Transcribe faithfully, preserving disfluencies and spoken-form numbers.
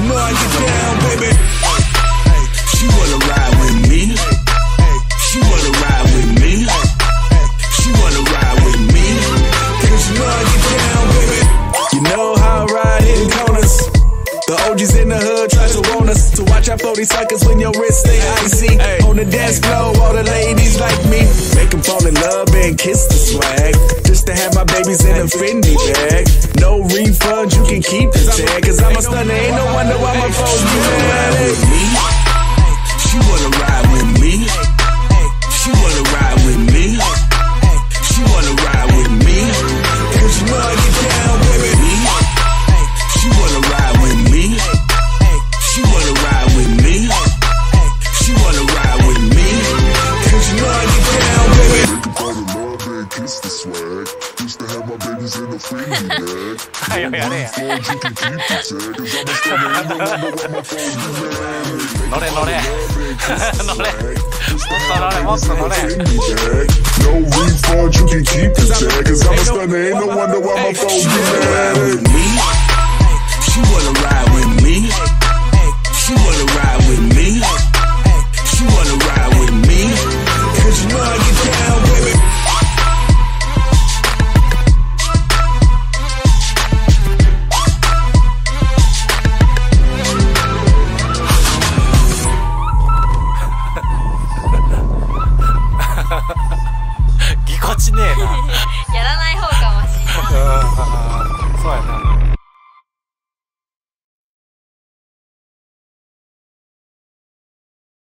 you know I get down, baby. She wanna ride with me. She wanna ride with me. She wanna ride with me. Cause you know I get down, baby. You know how I ride hitting corners. The O Gs in the hood try to warn us to watch out for these suckers when your wrist stay icy. Ay. On the dance floor, all the ladies like me. Make them fall in love and kiss the swag. Just to have my babies in a Fendi bag. No refund, you can keep the tag. Cause I'm a stunner, ain't no wonder why my folks be mad at me. She wanna ride with me. She wanna ride with me. She wanna ride with me. Cause you know I get down, baby. She wanna ride with me. She wanna ride with me. She wanna ride with me. Cause you know I get down, baby. Make 'em fall in love and kiss the swag. Used to have my babies in a Fendi bag. Ayo, ya deh. Nore, nore. Nore. Moto, nore, moto, nore. No refund, you can keep the tag. Cause I'm a stunner, ain't no wonder why my folks be mad at me. She wanna ride with me.